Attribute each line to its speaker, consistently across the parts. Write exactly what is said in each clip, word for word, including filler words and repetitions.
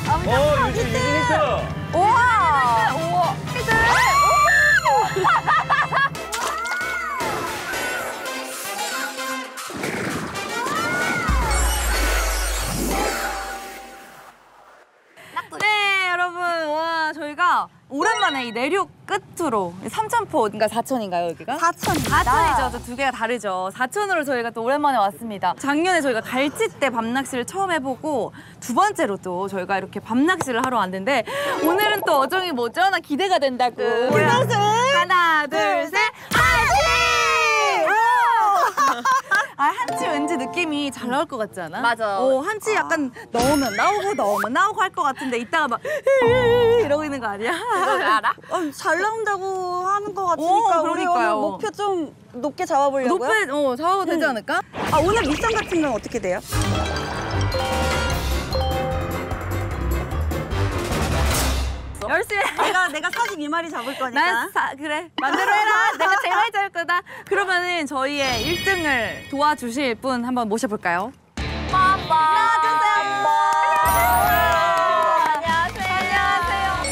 Speaker 1: 어, 유진, 유진 히트!
Speaker 2: 우와! 우와! 히트! 네, 여러분. 와, 저희가 오랜만에 이 내륙 끝으로 삼천포, 그러니까 사천인가요, 여기가?
Speaker 3: 사천입니다.
Speaker 2: 사천이죠. 두 개가 다르죠. 사천으로 저희가 또 오랜만에 왔습니다. 작년에 저희가 갈치대 밤낚시를 처음 해보고 두 번째로 또 저희가 이렇게 밤낚시를 하러 왔는데 오늘은 또 어종이 뭐죠? 나 기대가 된다고.
Speaker 3: 그것은
Speaker 2: 하나, 둘, 셋, 한치! 아, 한치 왠지 느낌이 잘 나올 것 같지 않아?
Speaker 3: 맞아.
Speaker 2: 어, 한치 약간 넣으면 나오고 넣으면 나오고 할 것 같은데 이따가 막 이러고 있는 거 아니야?
Speaker 3: 그걸 알아? 어, 잘 나온다고 하는 것 같으니까
Speaker 2: 오,
Speaker 3: 우리
Speaker 2: 그러니까요.
Speaker 3: 오늘 목표 좀 높게 잡아보려고요.
Speaker 2: 높게 어, 잡아도 되지 않을까?
Speaker 3: 아, 오늘 미션 같은 건 어떻게 돼요?
Speaker 2: 열심히 해.
Speaker 3: 내가 내가 사십이 마리 잡을 거니까.
Speaker 2: 난 사, 그래 맘대로 해라. 내가 제일 많이 잡을 거다. 그러면은 저희의 일 등을 도와주실 분 한번 모셔볼까요? 빠빠 나와주세요. 안녕하세요. 안녕하세요.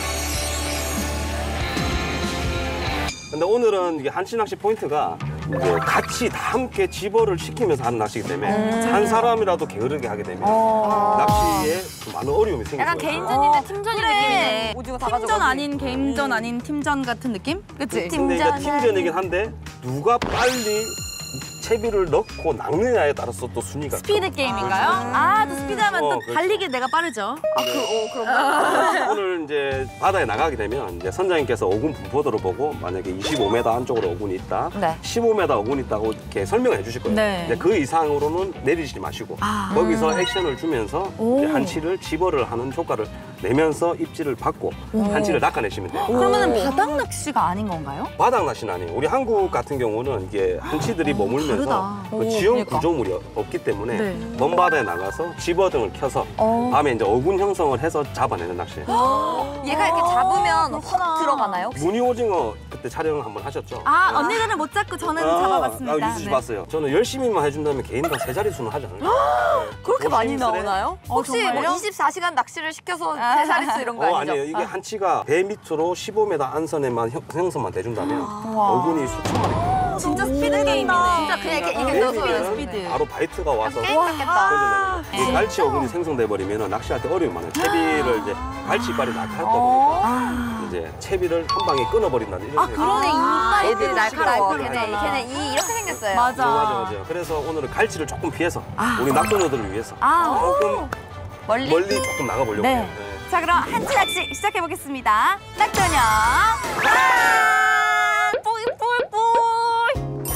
Speaker 1: 근데 오늘은 이게 한치 낚시 포인트가 이제 같이 다 함께 집어를 시키면서 하는 낚시이기 때문에 한 사람이라도 게으르게 하게 되면 낚시에 좀 많은 어려움이 생기는
Speaker 4: 약간
Speaker 1: 거예요.
Speaker 4: 개인전인데 팀전인 느낌이네.
Speaker 3: 오징어 다
Speaker 2: 팀전
Speaker 3: 가져가지.
Speaker 2: 아닌 게임전 아닌 팀전 같은 느낌? 그치?
Speaker 1: 근데 이제 팀전이긴 한데 누가 빨리 채비를 넣고 낚느냐에 따라서 또 순위가
Speaker 2: 스피드
Speaker 1: 또
Speaker 2: 게임인가요? 아, 또 스피드하면
Speaker 1: 어,
Speaker 2: 또
Speaker 1: 그렇죠.
Speaker 2: 달리기 내가 빠르죠.
Speaker 1: 오늘 이제 바다에 나가게 되면 이제 선장님께서 어군 분포도를 보고 만약에 이십오 미터 안쪽으로 어군이 있다,
Speaker 4: 네.
Speaker 1: 십오 미터 어군이 있다고 이렇게 설명을 해주실 거예요.
Speaker 2: 네.
Speaker 1: 이제 그 이상으로는 내리지 마시고
Speaker 2: 아.
Speaker 1: 거기서 액션을 주면서 이제 한치를 집어를 하는 효과를 내면서 입질을 받고 한치를 낚아내시면 돼요.
Speaker 2: 그러면은 바닥 낚시가 아닌 건가요?
Speaker 1: 바닥 낚시는 아니에요. 우리 한국 같은 경우는 이게 한치들이 머물면서
Speaker 2: 다르다.
Speaker 1: 그
Speaker 2: 오,
Speaker 1: 지형
Speaker 2: 그러니까.
Speaker 1: 구조물이 없기 때문에
Speaker 2: 네.
Speaker 1: 먼 바다에 나가서 집어등을 켜서
Speaker 2: 어.
Speaker 1: 밤에 이제 어군 형성을 해서 잡아내는 낚시예요.
Speaker 4: 얘가 이렇게 잡으면 확 들어가나요?
Speaker 1: 무늬 오징어 그때 촬영 한번 하셨죠?
Speaker 2: 아, 언니들은 못 잡고 저는 잡아봤습니다.
Speaker 1: 아, 유지 씨
Speaker 2: 네.
Speaker 1: 봤어요. 저는 열심히만 해준다면 개인당 세 자릿수는 하지 않아요.
Speaker 4: 그렇게 많이
Speaker 1: 조심스레.
Speaker 4: 나오나요?
Speaker 2: 어,
Speaker 4: 혹시 뭐
Speaker 2: 정말요?
Speaker 4: 이십사 시간 낚시를 시켜서 세 자릿수 이런 거
Speaker 1: 어,
Speaker 4: 아니죠?
Speaker 1: 아니에요. 이게 한치가 배 밑으로 십오 미터 안선에만 형- 형성만 돼준다면 어군이 수천 마리.
Speaker 2: 진짜 스피드 게임이네.
Speaker 4: 진짜 그냥 이렇게 이게
Speaker 1: 내리면
Speaker 4: 넣어서
Speaker 2: 스피드.
Speaker 1: 바로 바이트가 와서
Speaker 4: 게임 같겠다.
Speaker 1: 던져내는. 이 갈치 어군이 생성돼 버리면 낚시할 때 어려움이 많아요. 채비를 이제 갈치빨이 날카롭다 보니까 이제 채비를 한 방에 끊어버린다는 이런.
Speaker 2: 아, 그러네.
Speaker 4: 아,
Speaker 2: 이빨이
Speaker 4: 얘들이 날카로워. 걔네,
Speaker 2: 날카롭구나.
Speaker 4: 걔네 이 이렇게 생겼어요.
Speaker 2: 맞아.
Speaker 1: 맞아, 맞아. 그래서 오늘은 갈치를 조금 피해서 우리 낙도녀들을 위해서
Speaker 2: 아,
Speaker 1: 조금
Speaker 4: 멀리?
Speaker 1: 멀리 조금 나가보려고
Speaker 2: 네.
Speaker 1: 해요.
Speaker 2: 자, 그럼 한치 낚시 시작해보겠습니다. 낙도녀. 아! 뽀이, 뽀이, 뽀이.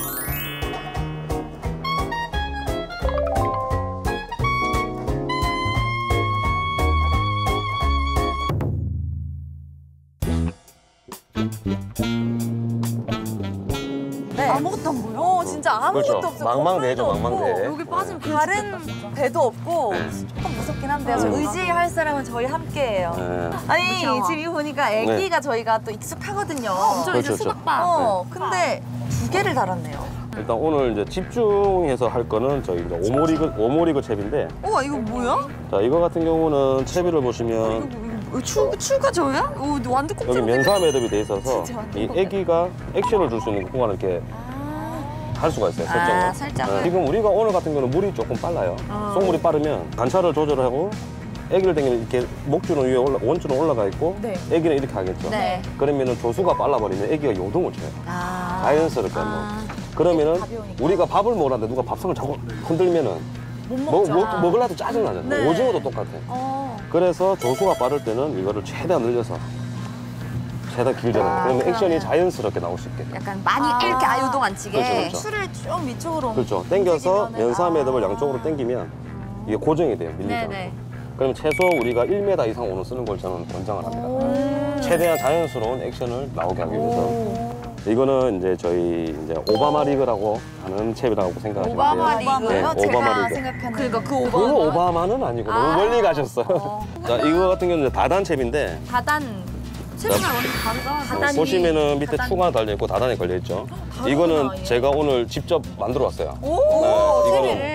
Speaker 3: 네. 아무것도 안 보여.
Speaker 2: 어, 진짜 아무것도
Speaker 1: 그렇죠.
Speaker 2: 없어.
Speaker 1: 망망대해죠,
Speaker 2: 건물도 없고,
Speaker 1: 망망대.
Speaker 2: 여기 빠지면 다른 배도 없고 조금 무섭긴 한데요. 저 의지할 사람은 저희 함께해요.
Speaker 1: 네.
Speaker 2: 아니, 지금 이거 보니까 아기가 저희가 또 익숙하거든요. 엄청
Speaker 1: 그렇죠,
Speaker 2: 이제
Speaker 1: 그렇죠.
Speaker 2: 수박바. 어, 근데 두 개를 달았네요.
Speaker 1: 일단 오늘 이제 집중해서 할 거는 저희 이제 오모리그 오모리그 채비인데,
Speaker 2: 우와, 이거 뭐야?
Speaker 1: 자 이거 같은 경우는 채비를 보시면
Speaker 2: 이거 추, 추가 저야? 오, 완전
Speaker 1: 여기
Speaker 2: 꽁치로
Speaker 1: 면사 매듭이 돼 있어서
Speaker 2: 진짜 완전
Speaker 1: 이
Speaker 2: 꽁치네.
Speaker 1: 애기가 액션을 줄 수 있는 공간을 이렇게 할 수가 있어요, 설정을.
Speaker 4: 아, 설정을.
Speaker 1: 네. 지금 우리가 오늘 같은 경우는 물이 조금 빨라요. 속물이 빠르면 단차를 조절하고 애기를 당기면 이렇게 목줄은 위에 올라, 원줄은 올라가 있고
Speaker 2: 네.
Speaker 1: 애기는 이렇게 하겠죠.
Speaker 4: 네.
Speaker 1: 그러면은 조수가 빨라버리면 애기가 요동을 쳐요.
Speaker 2: 아.
Speaker 1: 자연스럽게 한번. 그러면은
Speaker 2: 가벼우니까.
Speaker 1: 우리가 밥을 먹으라는데 누가 밥상을 자꾸 흔들면은
Speaker 2: 못
Speaker 1: 먹,
Speaker 2: 먹죠.
Speaker 1: 먹, 먹으려도 짜증나잖아요.
Speaker 2: 네.
Speaker 1: 오징어도 똑같아.
Speaker 2: 어.
Speaker 1: 그래서 조수가 빠를 때는 이거를 최대한 늘려서 최대한 길잖아요.
Speaker 2: 아,
Speaker 1: 그러면 액션이
Speaker 2: 그러네.
Speaker 1: 자연스럽게 나올 수 있게.
Speaker 4: 약간 많이
Speaker 2: 아.
Speaker 4: 이렇게 아유동 안 치게.
Speaker 1: 그렇죠, 그렇죠.
Speaker 2: 추를 좀 위쪽으로.
Speaker 1: 그렇죠. 당겨서
Speaker 2: 움직이면은-
Speaker 1: 면사 매듭을
Speaker 2: 아.
Speaker 1: 양쪽으로 당기면 이게 고정이 돼요. 밀리지 않고.
Speaker 4: 네네.
Speaker 1: 그러면 최소 우리가 일 미터 이상 오는 쓰는 걸 저는 권장을 합니다. 최대한 자연스러운 액션을 나오게 하기 위해서. 이거는 이제 저희 이제 오바마 리그라고 하는 채비라고 생각하시면 돼요.
Speaker 4: 오바마 리그?
Speaker 1: 네,
Speaker 2: 제가
Speaker 1: 오바마 리그.
Speaker 2: 생각하는. 그러니까 그
Speaker 1: 그
Speaker 2: 오바마.
Speaker 1: 오바마는 아니고 너무 멀리 가셨어요. 자, 이거 같은 경우는 이제 다단 채비인데
Speaker 2: 다단. 채비가 완전 다르다.
Speaker 1: 어, 보시면은 밑에 추가 달려 있고 다단이 걸려 있죠. 이거는 제가 오늘 직접 만들어 왔어요.
Speaker 2: 오,
Speaker 1: 네, 이거는
Speaker 2: 채비를.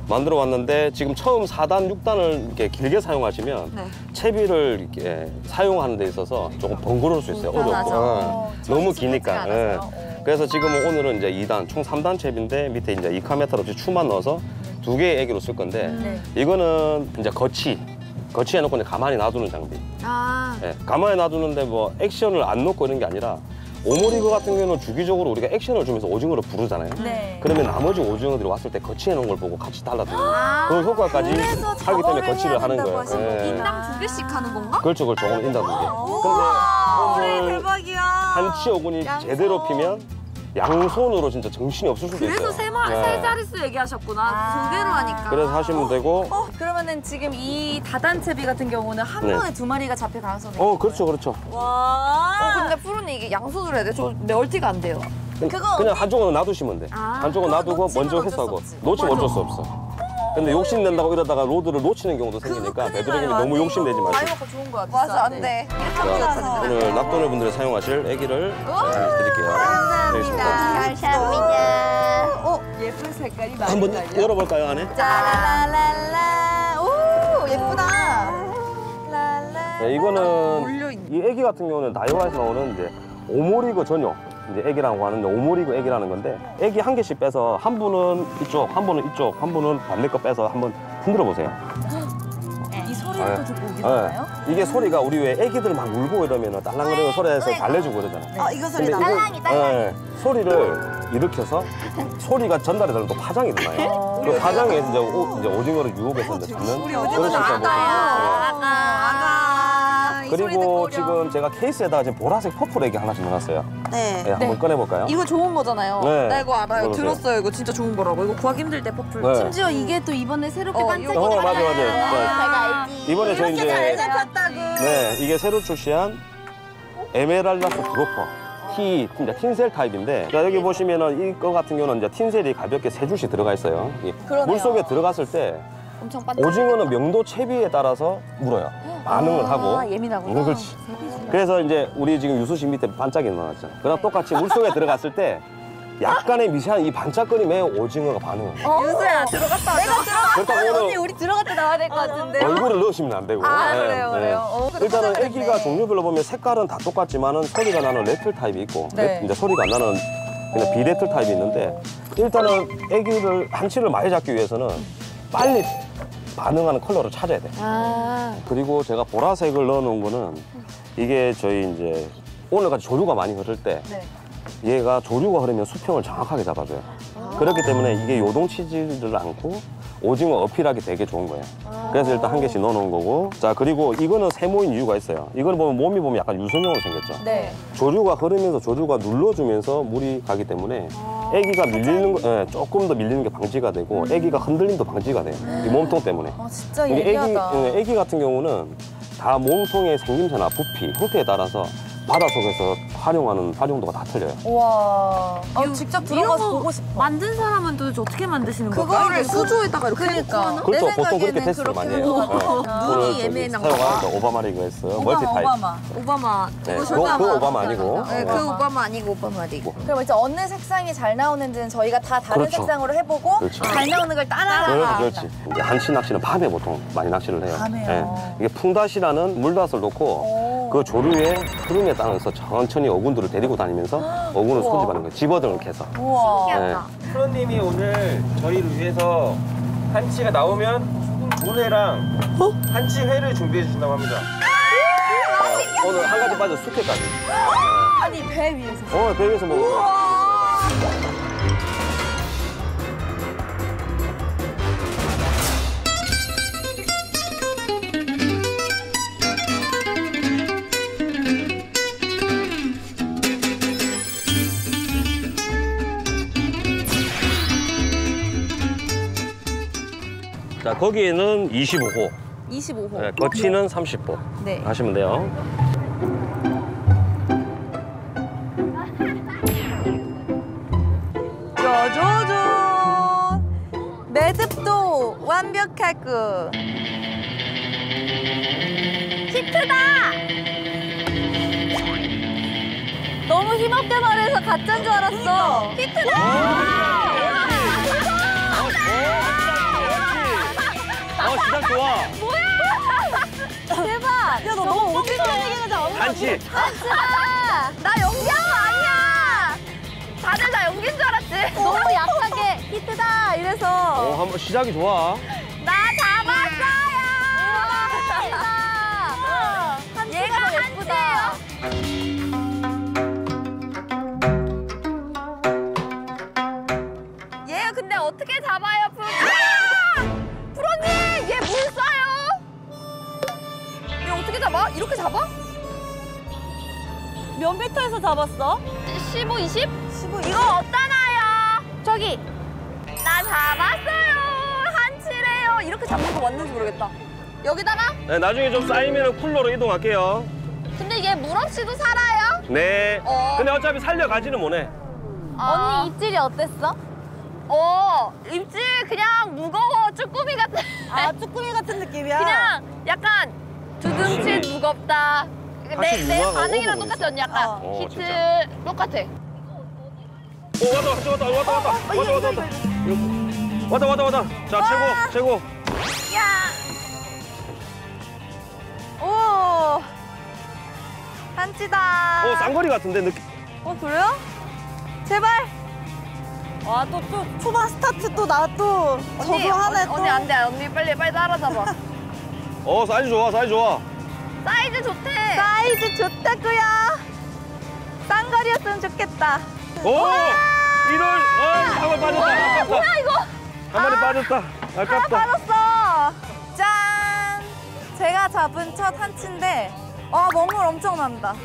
Speaker 1: 만들어 왔는데 지금 처음 사 단, 육 단을 이렇게 길게 사용하시면
Speaker 4: 네.
Speaker 1: 채비를 이렇게 사용하는 데 있어서 조금 번거로울 수 있어요. 어렵고.
Speaker 4: 어,
Speaker 1: 예. 너무 기니까. 예.
Speaker 4: 않아서요?
Speaker 1: 그래서 지금은 오늘은 이제 이 단, 총 삼 단 채비인데 밑에 이제 이카메탈 없이 추만 넣어서 두 개의 애기로 쓸 건데
Speaker 2: 네.
Speaker 1: 이거는 이제 거치. 거치해 놓고 이제 가만히 놔두는 장비.
Speaker 4: 아.
Speaker 1: 예. 가만히 놔두는데 뭐 액션을 안 넣고 이런 게 아니라 오모리그 같은 경우는 주기적으로 우리가 액션을 주면서 오징어를 부르잖아요.
Speaker 2: 네.
Speaker 1: 그러면 나머지 오징어들이 왔을 때 거치해 놓은 걸 보고 같이 달라드는 거예요.
Speaker 4: 아.
Speaker 1: 그 효과까지
Speaker 3: 그래서
Speaker 1: 하기 때문에
Speaker 3: 작업을
Speaker 1: 거치를
Speaker 3: 해야
Speaker 1: 하는
Speaker 3: 된다고
Speaker 1: 거예요.
Speaker 3: 하시는
Speaker 1: 예.
Speaker 4: 인당 두 개씩 하는 건가?
Speaker 1: 그렇죠, 그렇죠. 오늘 인당 두 개. 근데 오늘
Speaker 3: 대박이야.
Speaker 1: 한치 어군이
Speaker 3: 양손.
Speaker 1: 제대로 피면 양손으로 진짜 정신이 없을 수도 있어요.
Speaker 4: 그래서 세, 마,
Speaker 1: 네.
Speaker 4: 세 자릿수 얘기하셨구나.
Speaker 2: 아.
Speaker 4: 두 개로 하니까.
Speaker 1: 그래서 하시면 되고.
Speaker 2: 어, 그러면은 지금 이 다단채비 같은 경우는 한
Speaker 1: 네.
Speaker 2: 번에 두 마리가 잡힐 가능성이
Speaker 1: 어, 그렇죠, 그렇죠.
Speaker 3: 와.
Speaker 4: 어, 근데 푸른이 이게 양손으로 해야 돼? 저 멀티가 안 돼요.
Speaker 3: 그거
Speaker 1: 그냥 한쪽은 놔두시면 돼.
Speaker 4: 아,
Speaker 1: 한쪽은
Speaker 3: 그거
Speaker 1: 놔두고
Speaker 3: 놓치면
Speaker 1: 먼저
Speaker 3: 어쩔 수
Speaker 1: 회수하고.
Speaker 3: 없지.
Speaker 1: 놓치면 어쩔 수 없어. 근데 욕심 낸다고 이러다가 로드를 놓치는 경우도 생기니까
Speaker 3: 큰일
Speaker 1: 되도록이면
Speaker 3: 나요.
Speaker 1: 너무
Speaker 3: 안
Speaker 1: 욕심 내지
Speaker 3: 돼요.
Speaker 1: 마시고.
Speaker 2: 먹고 좋은 거야.
Speaker 4: 맞아, 안 돼.
Speaker 1: 자, 오늘 납도네 분들이 사용하실 애기를 잘 드릴게요. 알겠습니다.
Speaker 4: 감사합니다.
Speaker 2: 어, 예쁜 색깔이 많이
Speaker 1: 한번
Speaker 2: 달려.
Speaker 1: 열어볼까요, 안에?
Speaker 2: 짜라라라라. 오, 예쁘다. 랄라.
Speaker 1: 네, 이거는
Speaker 4: 몰려있네.
Speaker 1: 이 애기 같은 경우는 다이와에서 나오는 이제 오모리그 전용 이제 애기라고 하는데 오모리그 애기라는 건데 애기 한 개씩 빼서 한 분은 이쪽, 한 분은 이쪽, 한 분은 반대 거 빼서 한번 흔들어 보세요.
Speaker 2: 이 소리를
Speaker 1: 네.
Speaker 2: 또 듣고 오게
Speaker 1: 네.
Speaker 2: 되나요?
Speaker 1: 이게 소리가 우리 왜 애기들 막 울고 이러면 딸랑거리는 소리에서 달래주고 그러잖아요.
Speaker 3: 어, 이거 소리
Speaker 1: 근데
Speaker 3: 나.
Speaker 1: 이거 네, 소리를 일으켜서 소리가 전달이 되면 또 파장이 일어나요. 그 파장에 이제, 오, 이제 오징어를 유혹해서 이제 잡는 그런 실수가
Speaker 4: 아가.
Speaker 3: 아가.
Speaker 1: 그리고 지금 제가 케이스에다가 지금 보라색 퍼플 애기 하나씩 넣어놨어요.
Speaker 3: 네.
Speaker 1: 네, 한번 꺼내볼까요?
Speaker 4: 이거 좋은 거잖아요.
Speaker 1: 네.
Speaker 4: 나 이거 알아요.
Speaker 1: 그러세요.
Speaker 4: 들었어요. 이거 진짜 좋은 거라고. 이거 구하기 힘들 때 퍼플.
Speaker 1: 네.
Speaker 2: 심지어 이게 또 이번에 새롭게
Speaker 4: 어,
Speaker 2: 반짝이
Speaker 1: 어, 맞아, 맞아.
Speaker 4: 내가
Speaker 1: 자,
Speaker 4: 알지.
Speaker 1: 이번에 저희
Speaker 3: 잘
Speaker 1: 이제
Speaker 3: 잡혔다고.
Speaker 1: 네, 이게 새로 출시한 에메랄라스 드로퍼 T, 이제 틴셀 타입인데 자, 여기 보시면은 이거 같은 경우는 이제 틴셀이 가볍게 세 줄씩 들어가 있어요. 이 물 속에 들어갔을 때
Speaker 4: 엄청 반짝.
Speaker 1: 오징어는 명도 채비에 따라서 물어요. 반응을 하고.
Speaker 4: 아, 예민하구나.
Speaker 1: 음, 그렇지. 그래서 이제 우리 지금 유수신 밑에 반짝이 넣어놨잖아요. 그럼 똑같이 물 속에 들어갔을 때 약간의 미세한 이 반짝거림에 오징어가 반응을 해요.
Speaker 4: 유수야 들어갔다. 내가
Speaker 1: 그렇다고
Speaker 2: 언니
Speaker 1: 오늘
Speaker 2: 우리 들어갈 때 나와야 될 것 같은데.
Speaker 1: 얼굴을 넣으시면 안 되고.
Speaker 2: 아,
Speaker 1: 네,
Speaker 2: 그래요,
Speaker 1: 네.
Speaker 2: 그래요. 어, 그래도
Speaker 1: 일단은
Speaker 2: 깜짝
Speaker 1: 애기가
Speaker 2: 놀랐네.
Speaker 1: 종류별로 보면 색깔은 다 똑같지만은 소리가 나는 레틀 타입이 있고
Speaker 2: 네.
Speaker 1: 레- 이제 소리가 안 나는 그냥 비레틀 타입이 있는데 일단은 애기를 한치를 많이 잡기 위해서는 빨리 반응하는 컬러를 찾아야 돼.
Speaker 4: 아.
Speaker 1: 그리고 제가 보라색을 넣어놓은 거는 이게 저희 이제 오늘까지 조류가 많이 흐를 때
Speaker 2: 네.
Speaker 1: 얘가 조류가 흐르면 수평을 정확하게 잡아줘요. 그렇기 때문에 이게 요동치지를 않고 오징어 어필하기 되게 좋은 거예요. 그래서 일단 한 개씩 넣어놓은 거고. 자, 그리고 이거는 세모인 이유가 있어요. 이거는 보면 몸이 보면 약간 유선형으로 생겼죠.
Speaker 2: 네.
Speaker 1: 조류가 흐르면서 조류가 눌러주면서 물이 가기 때문에 애기가 밀리는 거, 예, 조금 더 밀리는 게 방지가 되고 애기가 흔들림도 방지가 돼요. 이 몸통 때문에.
Speaker 2: 어, 진짜
Speaker 1: 이게 애기,
Speaker 2: 예리하다.
Speaker 1: 예, 애기 같은 경우는 다 몸통의 생김새나 부피, 형태에 따라서 바닷속에서 활용하는 활용도가 다 틀려요.
Speaker 2: 우와. 아, 직접
Speaker 4: 이런
Speaker 2: 들어가서
Speaker 4: 거
Speaker 2: 보고 싶어.
Speaker 4: 만든 사람은 도대체 어떻게 만드시는 거예요?
Speaker 2: 그거를
Speaker 4: 수조에다가 이렇게
Speaker 2: 그러니까.
Speaker 4: 해놓고 하나?
Speaker 1: 그렇죠.
Speaker 2: 내
Speaker 1: 보통 그렇게
Speaker 2: 생각에는
Speaker 1: 테스트를
Speaker 2: 그렇게
Speaker 1: 많이 해요.
Speaker 2: 하고.
Speaker 1: 네.
Speaker 4: 눈이
Speaker 1: 오늘 저기
Speaker 4: 예민한 거
Speaker 1: 사용하는 오바마 리그 했어요.
Speaker 2: 오바마,
Speaker 1: 멀티 타입.
Speaker 2: 오바마.
Speaker 4: 오바마.
Speaker 1: 네,
Speaker 4: 그거
Speaker 1: 그,
Speaker 4: 오바마.
Speaker 1: 그 오바마 아니고.
Speaker 4: 네,
Speaker 1: 네.
Speaker 4: 그 오바마 아니고 오바마 아니고.
Speaker 2: 그럼 이제 어느 색상이 잘 나오는지는 저희가 다 다른
Speaker 1: 그렇죠.
Speaker 2: 색상으로 해보고
Speaker 1: 그렇죠.
Speaker 2: 잘 나오는 걸 따라가.
Speaker 1: 그렇지, 그렇지. 이제 한치 낚시는 밤에 보통 많이 낚시를 해요.
Speaker 2: 밤에요?
Speaker 1: 예. 이게 풍닷이라는 물닷을 놓고
Speaker 2: 오.
Speaker 1: 그 조류의 흐름에 따라서 천천히 어군들을 데리고 다니면서 어군을
Speaker 2: 우와.
Speaker 1: 소집하는 거예요. 집어등을 캐서.
Speaker 2: 우와.
Speaker 4: 신기하다.
Speaker 5: 프로님이 오늘 저희를 위해서 한치가 나오면 조회랑 한치회를 준비해 주신다고 합니다.
Speaker 1: 어, 오늘 한 가지 빠져 숙회까지.
Speaker 2: 아니, 배 위에서.
Speaker 1: 어, 배 위에서 먹어. 자, 거기에는 이십오 호,
Speaker 2: 이십오 호.
Speaker 1: 네, 거치는 삼십 호
Speaker 2: 네.
Speaker 1: 하시면 돼요.
Speaker 2: 짜자잔. 매듭도 완벽하고. 히트다! 너무 힘없게 말해서 가짜인 줄 알았어. 히트다!
Speaker 1: 시작 좋아.
Speaker 2: 대박.
Speaker 3: 야, 너 너무 오직한 얘기하지 않아?
Speaker 1: 한치.
Speaker 2: 한치다. 나 연기한 거 아니야. 다들 나 연기인 줄 알았지. 너무 약하게 히트다 이래서.
Speaker 1: 어, 한번 시작이 좋아.
Speaker 2: 나 잡았어요. 얘가 한치예요. 얘 근데 어떻게 잡아요, 프로님? 프로님, 얘 물 쏴요. 얘 어떻게 잡아? 이렇게 잡아?
Speaker 3: 몇 미터에서 잡았어?
Speaker 2: 십오, 이십?
Speaker 3: 십오,
Speaker 2: 이거 어디다 놔요? 저기. 나 잡았어요. 한치래요. 이렇게 잡는 거 맞는지 모르겠다. 여기다가?
Speaker 1: 네, 나중에 좀 쌓이면 쿨러로 이동할게요.
Speaker 2: 근데 얘 물 없이도 살아요?
Speaker 1: 네.
Speaker 2: 어.
Speaker 1: 근데 어차피 살려가지는 못해.
Speaker 2: 언니 입질이 어땠어? 어, 입질 그냥 무거워. 쭈꾸미 같아.
Speaker 3: 아, 쭈꾸미 같은 느낌이야?
Speaker 2: 그냥 약간 두둥칠 무겁다. 내,
Speaker 1: 확실히
Speaker 2: 내
Speaker 1: 유화가
Speaker 2: 반응이랑
Speaker 1: 어묵은
Speaker 2: 똑같아, 언니. 약간
Speaker 1: 어,
Speaker 2: 히트
Speaker 1: 진짜.
Speaker 2: 똑같아.
Speaker 1: 오, 왔다, 왔다, 왔다, 왔다, 왔다. 왔다, 왔다, 왔다. 이거. 왔다, 왔다, 왔다. 자, 최고, 최고.
Speaker 2: 야. 오. 한치다.
Speaker 1: 어, 쌍거리 같은데, 느낌.
Speaker 2: 어, 그래요? 제발.
Speaker 3: 와, 또, 또, 초반 스타트 또 나 또
Speaker 2: 언니,
Speaker 3: 저거하네
Speaker 2: 언니,
Speaker 3: 또.
Speaker 2: 언니 안 돼. 언니 빨리 빨리 따라잡아.
Speaker 1: 어, 사이즈 좋아, 사이즈 좋아.
Speaker 2: 사이즈 좋대. 사이즈 좋다고요. 쌍거리였으면 좋겠다.
Speaker 1: 오! 이럴, 어, 한 마리 빠졌다. 아깝다.
Speaker 2: 뭐야 이거?
Speaker 1: 한 마리 빠졌다. 아깝다.
Speaker 2: 빠졌어. 짠. 제가 잡은 첫 한치인데, 어 먹물 엄청 난다.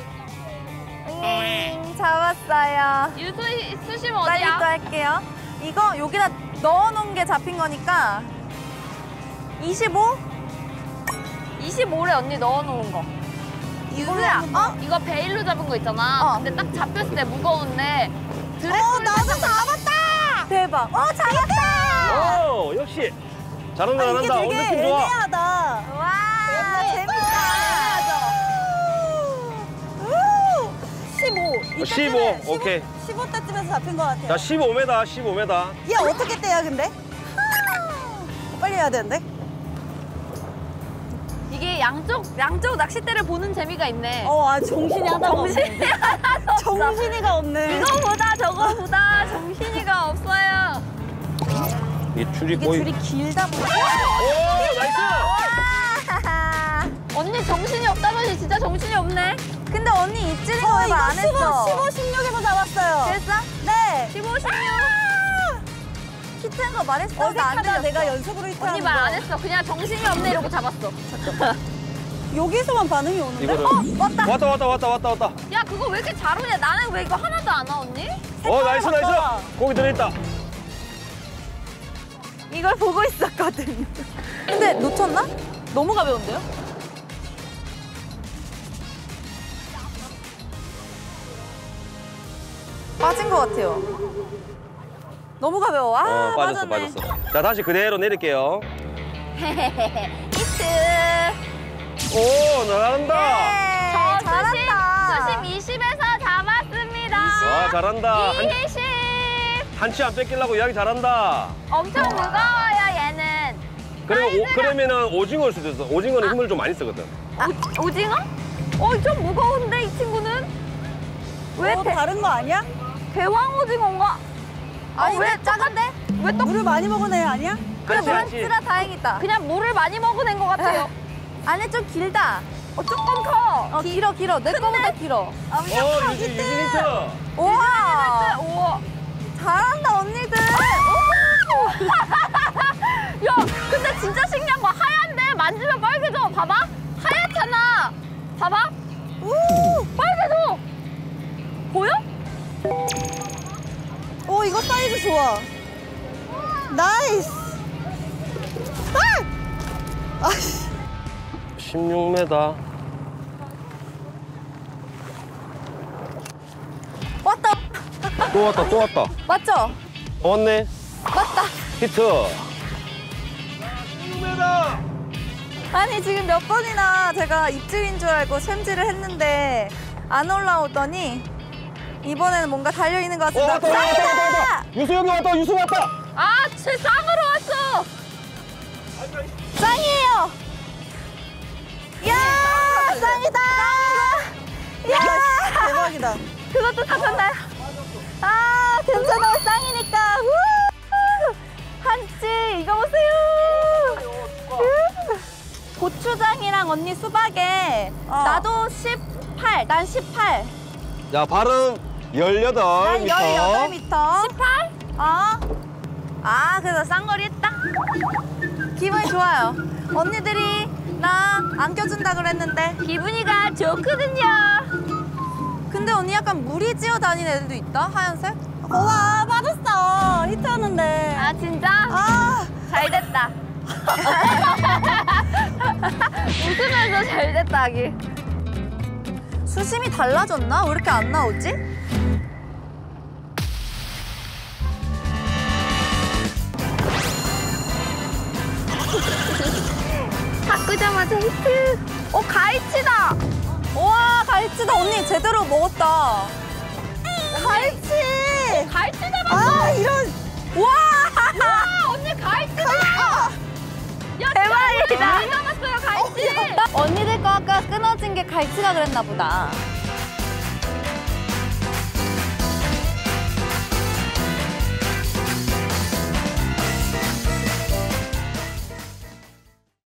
Speaker 2: 음, 잡았어요.
Speaker 4: 유수 수심
Speaker 2: 빨리 또
Speaker 4: 어디야?
Speaker 2: 할게요. 이거 여기다 넣어놓은 게 잡힌 거니까 이십오?
Speaker 4: 이십오래 언니 넣어놓은 거.
Speaker 2: 유수야. 어?
Speaker 4: 이거 베일로 잡은 거 있잖아.
Speaker 2: 어.
Speaker 4: 근데 딱 잡혔을 때 무거운데 드레스.
Speaker 3: 어, 나도 잡았다!
Speaker 2: 대박. 어 잡았다.
Speaker 1: 오, 역시. 잘한다,
Speaker 3: 아, 이게
Speaker 1: 잘한다. 오,
Speaker 3: 되게
Speaker 1: 느낌 좋아.
Speaker 3: 애매하다.
Speaker 2: 와 재밌다.
Speaker 3: 십오. 이때쯤에
Speaker 1: 십오, 오케이.
Speaker 3: 십오 때쯤에서 잡힌 것 같아요.
Speaker 1: 자, 십오 미터, 십오 미터.
Speaker 3: 얘 어떻게 떼야 근데? 빨리 해야 되는데?
Speaker 4: 이게 양쪽 양쪽 낚싯대를 보는 재미가 있네.
Speaker 3: 어, 아, 정신이 하나가
Speaker 4: 정신이
Speaker 3: 없네.
Speaker 4: 하나도 없어.
Speaker 3: 정신이가 없네.
Speaker 4: 이거보다 저거보다 정신이가 없어요.
Speaker 1: 이 줄이
Speaker 3: 이게
Speaker 1: 거의.
Speaker 3: 줄이 길다 보니까.
Speaker 1: 오, 나이스!
Speaker 4: 언니 정신이 없다더니 진짜 정신이 없네.
Speaker 2: 근데 언니 입질인
Speaker 3: 어,
Speaker 2: 거 왜
Speaker 3: 이거
Speaker 2: 안 했어?
Speaker 3: 십오, 십육에서 잡았어요.
Speaker 2: 됐어?
Speaker 3: 네.
Speaker 2: 십오, 십육. 히트한 거 말했어. 나안
Speaker 3: 어색하다.
Speaker 2: 들렸어.
Speaker 3: 내가 연속으로 히트하는
Speaker 4: 언니 말 안 했어. 그냥 정신이 없네 이러고 잡았어.
Speaker 3: 여기서만 반응이 오는데?
Speaker 1: 이거를.
Speaker 2: 어, 왔다.
Speaker 1: 왔다, 왔다, 왔다, 왔다, 왔다.
Speaker 4: 야 그거 왜 이렇게 잘 오냐? 나는 왜 이거 하나도 안 와 언니?
Speaker 1: 어, 나이스, 나이스.
Speaker 3: 바꿔.
Speaker 1: 고기 들어있다.
Speaker 2: 이걸 보고 있었거든요. 근데 놓쳤나? 너무 가벼운데요? 빠진 것 같아요. 너무 가벼워. 아,
Speaker 1: 어, 빠졌어,
Speaker 2: 빠졌네.
Speaker 1: 빠졌어. 자, 다시 그대로 내릴게요.
Speaker 2: 히트.
Speaker 1: 오, 잘한다.
Speaker 2: 네,
Speaker 4: 저
Speaker 2: 잘한다.
Speaker 4: 수심 수심 이십에서 잡았습니다.
Speaker 1: 와, 잘한다. 한,
Speaker 4: 이십.
Speaker 1: 한치 안 뺏기려고 이야기 잘한다.
Speaker 4: 엄청 무거워요 얘는.
Speaker 1: 그러면 오, 그러면은 오징어일 수도 있어. 오징어는 힘을 좀 많이 쓰거든.
Speaker 4: 오, 오징어? 어, 좀 무거운데 이 친구는? 왜
Speaker 3: 어,
Speaker 4: 대,
Speaker 3: 다른 거 아니야?
Speaker 4: 대왕 오징어인가?
Speaker 2: 아니,
Speaker 4: 왜
Speaker 2: 왜 작은데?
Speaker 4: 왜 또
Speaker 3: 물을 많이 먹은 애 아니야?
Speaker 1: 한치, 한치.
Speaker 2: 한치라 다행이다.
Speaker 4: 그냥 물을 많이 먹은 것 같아요?
Speaker 2: 안에 좀 길다.
Speaker 4: 어, 조금 커.
Speaker 2: 어, 길어, 길어. 내 거보다 길어.
Speaker 1: 어, 유지, 유지 히트.
Speaker 2: 우와.
Speaker 4: 우와.
Speaker 2: 잘한다, 언니들.
Speaker 4: 야, 근데 진짜 신기한 거 하얀데 만지면 빨개져. 봐봐. 하얗잖아. 봐봐.
Speaker 3: 우!
Speaker 4: 빨개져. 보여?
Speaker 3: 오, 이거 사이즈 좋아. 나이스. 아! 아이씨.
Speaker 1: 십육 미터.
Speaker 2: 왔다.
Speaker 1: 또 왔다, 또 왔다.
Speaker 2: 맞죠?
Speaker 1: 어, 왔네.
Speaker 2: 맞다.
Speaker 1: 히트. 십육 미터.
Speaker 2: 아니, 지금 몇 번이나 제가 입질인 줄 알고 챔질을 했는데 안 올라오더니 이번에는 뭔가 달려있는 것
Speaker 1: 어,
Speaker 2: 같습니다.
Speaker 1: 왔다, 왔다, 왔다, 왔다, 왔다. 유수 여기 왔다, 유수 왔다.
Speaker 4: 아, 제 쌍으로 왔어.
Speaker 2: 자,
Speaker 4: 쌍이에요. 야, 쌍이다. 야,
Speaker 3: 대박이다.
Speaker 4: 그것도 잡혔나요? 아, 괜찮아요. 쌍이니까. 우! 한치, 이거 보세요. 우! 고추장이랑 언니 수박에
Speaker 3: 어.
Speaker 4: 나도 십팔, 난 십팔.
Speaker 1: 자, 발은 열여덟
Speaker 4: 난
Speaker 1: 미터.
Speaker 4: 열여덟 미터. 십팔?
Speaker 2: 아, 아 그래서 쌍거리 했다. 기분이 좋아요. 언니들이 나 안겨준다 그랬는데.
Speaker 4: 기분이가 좋거든요.
Speaker 2: 근데 언니 약간 무리 지어 다니는 애들도 있다, 하얀색?
Speaker 3: 우와, 빠졌어. 히트하는데.
Speaker 4: 아, 진짜?
Speaker 3: 아,
Speaker 4: 잘 됐다. 웃으면서 잘 됐다, 하기.
Speaker 2: 수심이 달라졌나? 왜 이렇게 안 나오지?
Speaker 4: 바꾸자마자 히트. 어, 가이치다.
Speaker 2: 우와, 갈치다. 언니 제대로 먹었다.
Speaker 4: 가이치. 가이치 잡았어.
Speaker 3: 아, 이런.
Speaker 2: 우와!
Speaker 4: 와, 언니 가이치다. 야,
Speaker 2: 대박이다.
Speaker 4: 많이 잡았어요, 가이치.
Speaker 2: 언니들 거 아까 끊어진 게 갈치가 그랬나 보다.